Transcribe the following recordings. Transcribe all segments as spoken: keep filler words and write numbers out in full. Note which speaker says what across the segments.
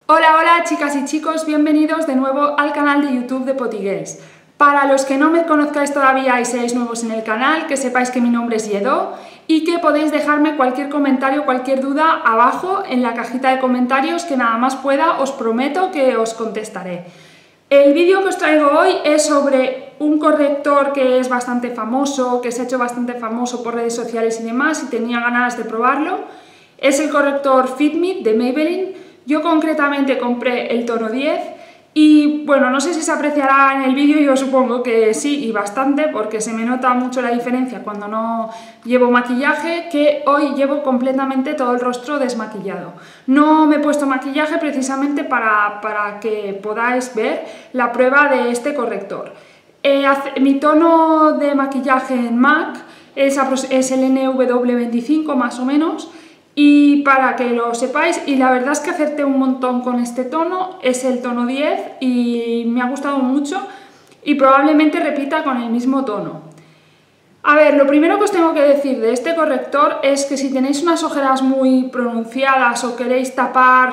Speaker 1: Hola, hola chicas y chicos, bienvenidos de nuevo al canal de YouTube de Potigués. Para los que no me conozcáis todavía y seáis nuevos en el canal, que sepáis que mi nombre es Lledó y que podéis dejarme cualquier comentario, cualquier duda abajo en la cajita de comentarios, que nada más pueda os prometo que os contestaré. El vídeo que os traigo hoy es sobre un corrector que es bastante famoso, que se ha hecho bastante famoso por redes sociales y demás, y tenía ganas de probarlo. Es el corrector Fit Me de Maybelline. Yo concretamente compré el tono diez y bueno, no sé si se apreciará en el vídeo, yo supongo que sí y bastante, porque se me nota mucho la diferencia cuando no llevo maquillaje, que hoy llevo completamente todo el rostro desmaquillado. No me he puesto maquillaje precisamente para, para que podáis ver la prueba de este corrector. Eh, hace, mi tono de maquillaje en MAC es, es el N W veinticinco más o menos. Y para que lo sepáis, y la verdad es que acerté un montón con este tono, es el tono diez y me ha gustado mucho y probablemente repita con el mismo tono. A ver, lo primero que os tengo que decir de este corrector es que si tenéis unas ojeras muy pronunciadas o queréis tapar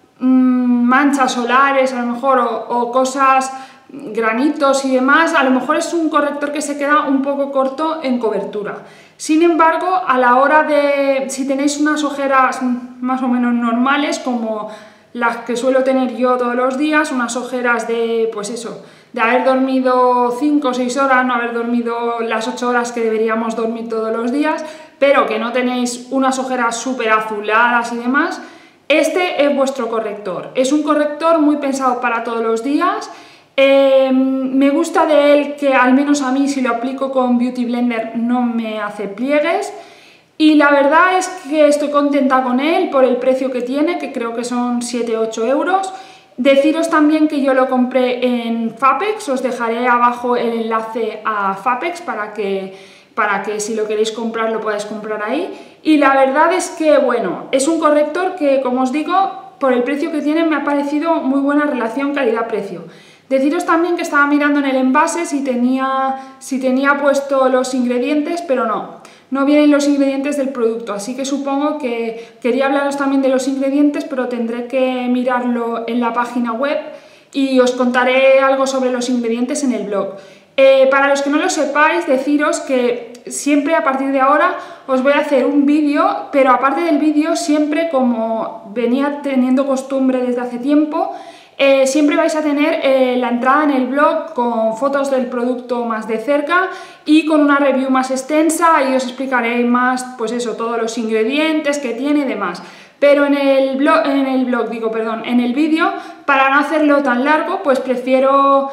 Speaker 1: mmm, manchas solares a lo mejor o, o cosas, granitos y demás, a lo mejor es un corrector que se queda un poco corto en cobertura. Sin embargo, a la hora de, si tenéis unas ojeras más o menos normales, como las que suelo tener yo todos los días, unas ojeras de, pues eso, de haber dormido cinco o seis horas, no haber dormido las ocho horas que deberíamos dormir todos los días, pero que no tenéis unas ojeras súper azuladas y demás, este es vuestro corrector. Es un corrector muy pensado para todos los días. Eh, me gusta de él que al menos a mí, si lo aplico con Beauty Blender, no me hace pliegues, y la verdad es que estoy contenta con él por el precio que tiene, que creo que son siete u ocho euros. Deciros también que yo lo compré en Fapex, os dejaré abajo el enlace a Fapex para que, para que si lo queréis comprar lo podáis comprar ahí, y la verdad es que bueno, es un corrector que, como os digo, por el precio que tiene me ha parecido muy buena relación calidad-precio. Deciros también que estaba mirando en el envase si tenía, si tenía puesto los ingredientes, pero no, no vienen los ingredientes del producto, así que supongo que quería hablaros también de los ingredientes, pero tendré que mirarlo en la página web y os contaré algo sobre los ingredientes en el blog. Eh, para los que no lo sepáis, deciros que siempre a partir de ahora os voy a hacer un vídeo, pero aparte del vídeo, siempre como venía teniendo costumbre desde hace tiempo, Eh, siempre vais a tener eh, la entrada en el blog con fotos del producto más de cerca y con una review más extensa, y os explicaré más, pues eso, todos los ingredientes que tiene y demás. Pero en el blog, en el blog, digo, perdón, en el vídeo, para no hacerlo tan largo, pues prefiero,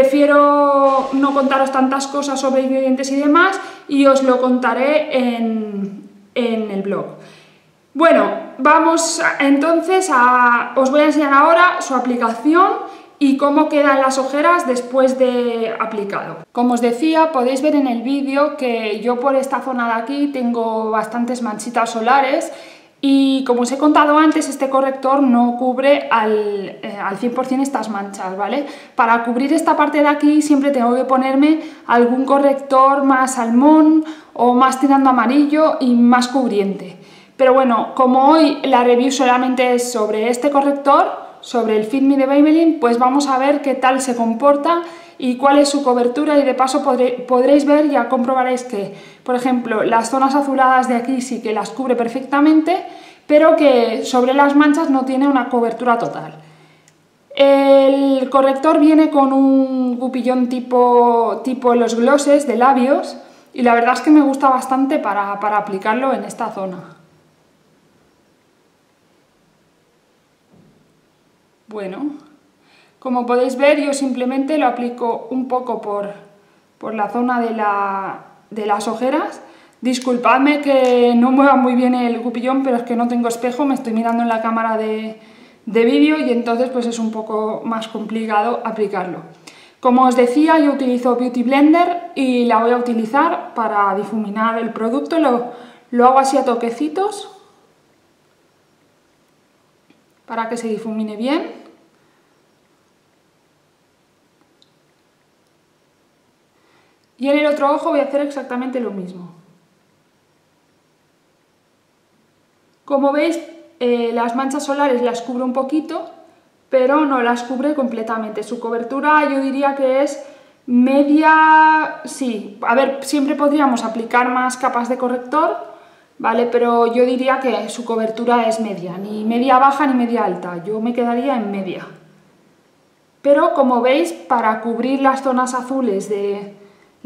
Speaker 1: prefiero no contaros tantas cosas sobre ingredientes y demás, y os lo contaré en, en el blog. Bueno, vamos entonces a... os voy a enseñar ahora su aplicación y cómo quedan las ojeras después de aplicado. Como os decía, podéis ver en el vídeo que yo por esta zona de aquí tengo bastantes manchitas solares y, como os he contado antes, este corrector no cubre al, eh, al cien por cien estas manchas, ¿vale? Para cubrir esta parte de aquí siempre tengo que ponerme algún corrector más salmón o más tirando amarillo y más cubriente. Pero bueno, como hoy la review solamente es sobre este corrector, sobre el Fit Me de Maybelline, pues vamos a ver qué tal se comporta y cuál es su cobertura, y de paso podré, podréis ver, ya comprobaréis que, por ejemplo, las zonas azuladas de aquí sí que las cubre perfectamente, pero que sobre las manchas no tiene una cobertura total. El corrector viene con un gupillón tipo, tipo los glosses de labios, y la verdad es que me gusta bastante para, para aplicarlo en esta zona. Bueno, como podéis ver, yo simplemente lo aplico un poco por, por la zona de, la, de las ojeras. Disculpadme que no mueva muy bien el gupillón, pero es que no tengo espejo, me estoy mirando en la cámara de, de vídeo y entonces pues es un poco más complicado aplicarlo. Como os decía, yo utilizo Beauty Blender y la voy a utilizar para difuminar el producto. Lo, lo hago así a toquecitos para que se difumine bien. Y en el otro ojo voy a hacer exactamente lo mismo. Como veis, eh, las manchas solares las cubro un poquito, pero no las cubre completamente. Su cobertura yo diría que es media, sí, a ver, siempre podríamos aplicar más capas de corrector, ¿vale? Pero yo diría que su cobertura es media, ni media baja ni media alta, yo me quedaría en media. Pero como veis, para cubrir las zonas azules de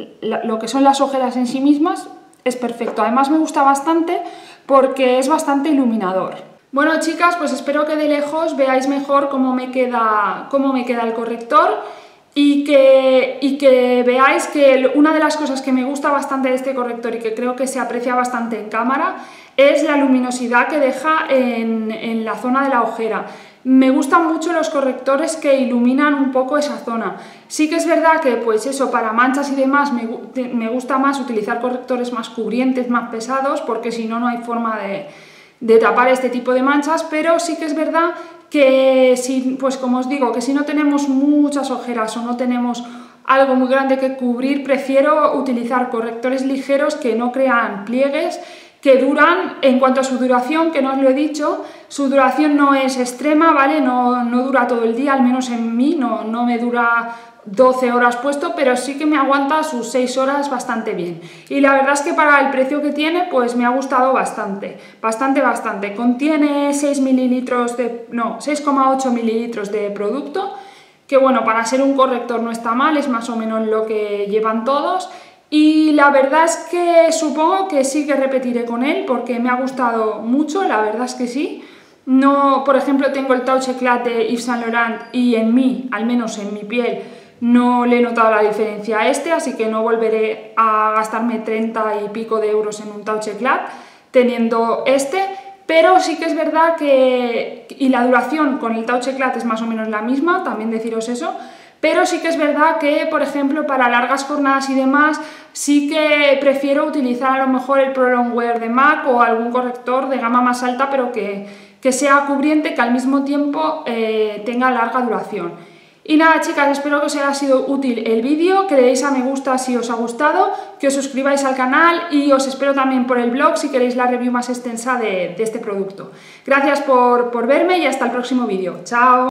Speaker 1: lo que son las ojeras en sí mismas, es perfecto. Además me gusta bastante porque es bastante iluminador. Bueno, chicas, pues espero que de lejos veáis mejor cómo me queda, cómo me queda el corrector y que, y que veáis que una de las cosas que me gusta bastante de este corrector y que creo que se aprecia bastante en cámara es la luminosidad que deja en, en la zona de la ojera. Me gustan mucho los correctores que iluminan un poco esa zona. Sí que es verdad que, pues eso, para manchas y demás me, me gusta más utilizar correctores más cubrientes, más pesados, porque si no, no hay forma de, de tapar este tipo de manchas, pero sí que es verdad que, si, pues como os digo, que si no tenemos muchas ojeras o no tenemos algo muy grande que cubrir, prefiero utilizar correctores ligeros que no crean pliegues, que duran, en cuanto a su duración, que no os lo he dicho, su duración no es extrema, ¿vale? No, no dura todo el día, al menos en mí, no, no me dura doce horas puesto, pero sí que me aguanta sus seis horas bastante bien. Y la verdad es que para el precio que tiene, pues me ha gustado bastante, bastante, bastante. Contiene seis mililitros de, no, seis coma ocho mililitros de producto, que bueno, para ser un corrector no está mal, es más o menos lo que llevan todos. Y la verdad es que supongo que sí que repetiré con él porque me ha gustado mucho, la verdad es que sí. No, por ejemplo, tengo el Touch Eclat de Yves Saint Laurent y en mí, al menos en mi piel, no le he notado la diferencia a este, así que no volveré a gastarme treinta y pico de euros en un Touch Eclat teniendo este. Pero sí que es verdad que, y la duración con el Touch Eclat es más o menos la misma, también deciros eso. Pero sí que es verdad que, por ejemplo, para largas jornadas y demás, sí que prefiero utilizar a lo mejor el Pro Longwear de MAC o algún corrector de gama más alta, pero que, que sea cubriente, que al mismo tiempo eh, tenga larga duración. Y nada, chicas, espero que os haya sido útil el vídeo, que le deis a me gusta si os ha gustado, que os suscribáis al canal y os espero también por el blog si queréis la review más extensa de, de este producto. Gracias por, por verme y hasta el próximo vídeo. ¡Chao!